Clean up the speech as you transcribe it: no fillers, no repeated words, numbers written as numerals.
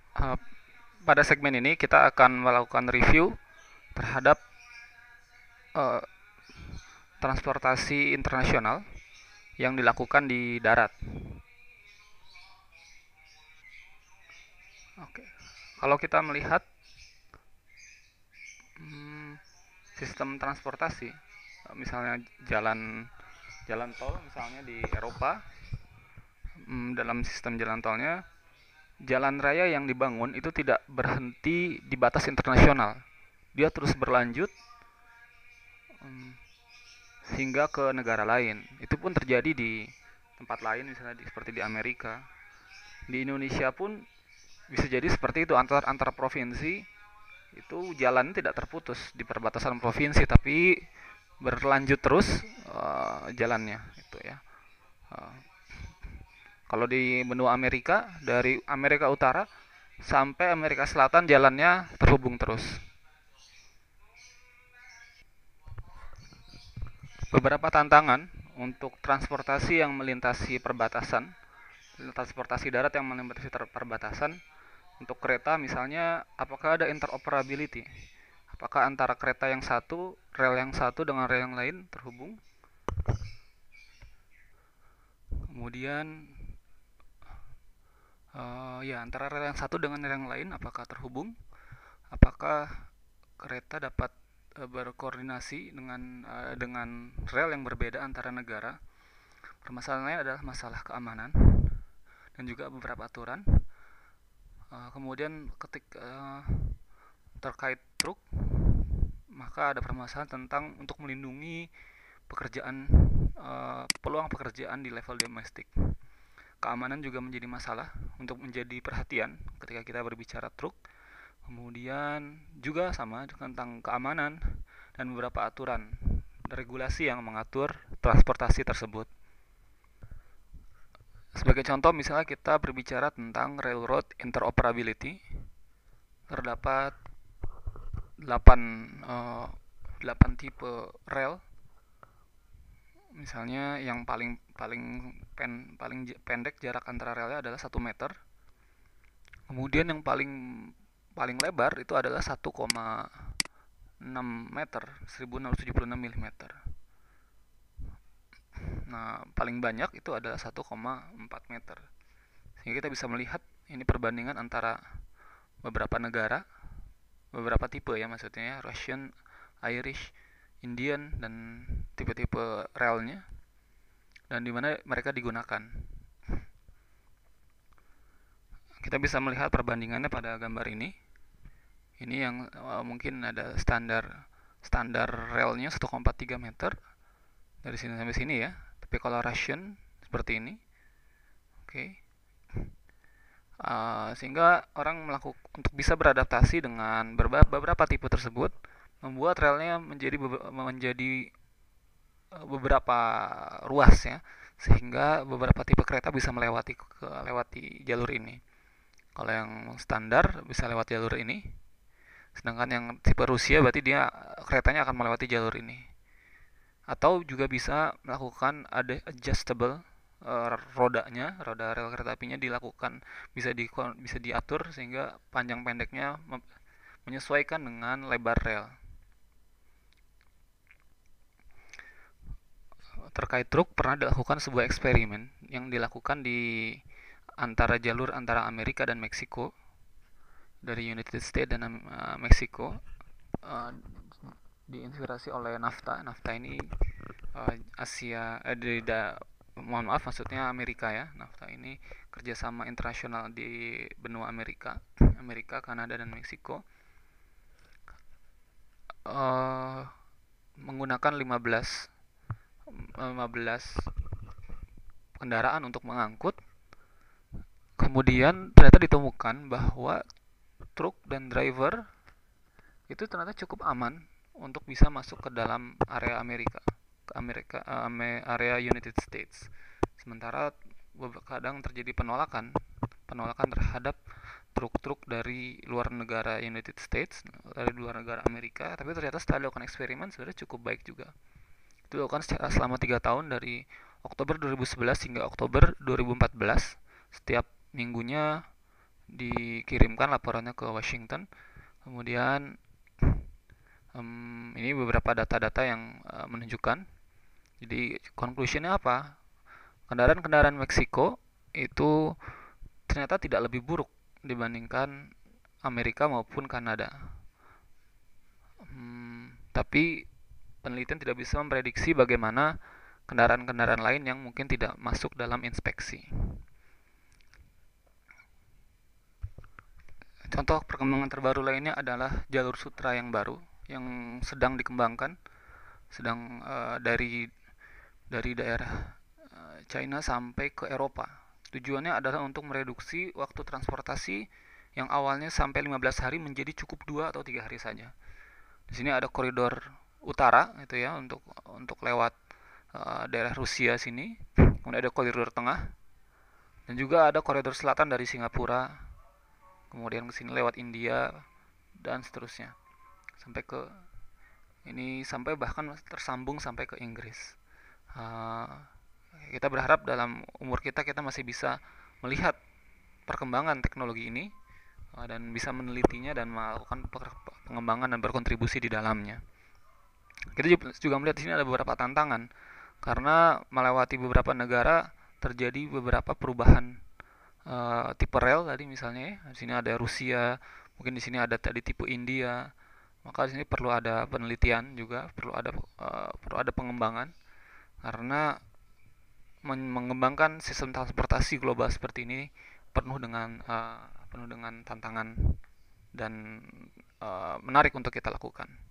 Eh, Pada segmen ini kita akan melakukan review terhadap eh, transportasi internasional yang dilakukan di darat. Oke. Kalau kita melihat hmm, sistem transportasi, misalnya jalan jalan tol misalnya di Eropa, dalam sistem jalan tolnya, jalan raya yang dibangun itu tidak berhenti di batas internasional. Dia terus berlanjut mm, hingga ke negara lain. Itu pun terjadi di tempat lain, misalnya seperti di Amerika. Di Indonesia pun bisa jadi seperti itu, antar provinsi itu jalan tidak terputus di perbatasan provinsi, tapi berlanjut terus jalannya itu ya. Uh, Kalau di benua Amerika, dari Amerika Utara sampai Amerika Selatan jalannya terhubung terus. Beberapa tantangan untuk transportasi yang melintasi perbatasan, transportasi darat yang melintasi perbatasan. Untuk kereta misalnya, apakah ada interoperability? Apakah antara kereta yang satu, rel yang satu dengan rel yang lain terhubung? Kemudian ya antara rel yang satu dengan rel yang lain apakah terhubung? Apakah kereta dapat berkoordinasi dengan rel yang berbeda antara negara? Permasalahannya adalah masalah keamanan dan juga beberapa aturan. Kemudian terkait truk, maka ada permasalahan tentang untuk melindungi peluang pekerjaan di level domestik. Keamanan juga menjadi masalah untuk menjadi perhatian ketika kita berbicara truk. Kemudian juga sama tentang keamanan dan beberapa aturan regulasi yang mengatur transportasi tersebut. Sebagai contoh, misalnya kita berbicara tentang railroad interoperability, terdapat 8 eh, 8 tipe rel. Misalnya yang paling paling paling pendek jarak antara relnya adalah 1 meter. Kemudian yang paling paling lebar itu adalah 1,6 meter, 1676 mm. Nah, paling banyak itu adalah 1,4 meter. Sehingga kita bisa melihat ini perbandingan antara beberapa negara, beberapa tipe ya maksudnya ya, Russian, Irish, Indian, dan tipe-tipe relnya, dan di mana mereka digunakan. Kita bisa melihat perbandingannya pada gambar ini. Ini yang mungkin ada standar standar relnya 1,43 meter dari sini sampai sini ya. Tapi kalau Russian seperti ini, oke. Okay. Sehingga orang melakukan untuk bisa beradaptasi dengan beberapa tipe tersebut, membuat relnya menjadi beberapa ruas ya, sehingga beberapa tipe kereta bisa melewati jalur ini. Kalau yang standar bisa lewat jalur ini, sedangkan yang tipe Rusia berarti dia keretanya akan melewati jalur ini. Atau juga bisa melakukan ada adjustable rodanya, roda rel kereta apinya dilakukan bisa diatur sehingga panjang pendeknya menyesuaikan dengan lebar rel. Terkait truk, pernah dilakukan sebuah eksperimen yang dilakukan di antara Amerika dan Meksiko, dari United States dan Meksiko, uh, diinspirasi oleh NAFTA. NAFTA ini Asia mohon maaf maksudnya Amerika ya. NAFTA ini kerjasama internasional di benua Amerika, Kanada dan Meksiko, uh, menggunakan 15 kendaraan untuk mengangkut. Kemudian ternyata ditemukan bahwa truk dan driver itu ternyata cukup aman untuk bisa masuk ke dalam area area United States. Sementara kadang terjadi penolakan terhadap truk-truk dari luar negara United States, dari luar negara Amerika, tapi ternyata setelah dilakukan eksperimen sebenarnya cukup baik juga. Itu dilakukan selama 3 tahun, dari Oktober 2011 hingga Oktober 2014. Setiap minggunya dikirimkan laporannya ke Washington. Kemudian ini beberapa data-data yang menunjukkan. Jadi conclusionnya apa? Kendaraan-kendaraan Meksiko itu ternyata tidak lebih buruk dibandingkan Amerika maupun Kanada. Tapi penelitian tidak bisa memprediksi bagaimana kendaraan-kendaraan lain yang mungkin tidak masuk dalam inspeksi. Contoh perkembangan terbaru lainnya adalah jalur sutra yang baru yang sedang dikembangkan, sedang dari daerah China sampai ke Eropa. Tujuannya adalah untuk mereduksi waktu transportasi yang awalnya sampai 15 hari menjadi cukup 2 atau 3 hari saja. Di sini ada koridor utara itu ya untuk lewat daerah Rusia sini. Kemudian ada koridor tengah dan juga ada koridor selatan dari Singapura. Kemudian ke sini lewat India dan seterusnya. Sampai ke ini sampai bahkan tersambung sampai ke Inggris. Kita berharap dalam umur kita masih bisa melihat perkembangan teknologi ini dan bisa menelitinya dan melakukan pengembangan dan berkontribusi di dalamnya. Kita juga melihat di sini ada beberapa tantangan karena melewati beberapa negara terjadi beberapa perubahan tipe rel tadi misalnya ya. Di sini ada Rusia, mungkin di sini ada tadi tipe India. Maka di sini perlu ada penelitian juga, perlu ada pengembangan karena mengembangkan sistem transportasi global seperti ini penuh dengan tantangan dan menarik untuk kita lakukan.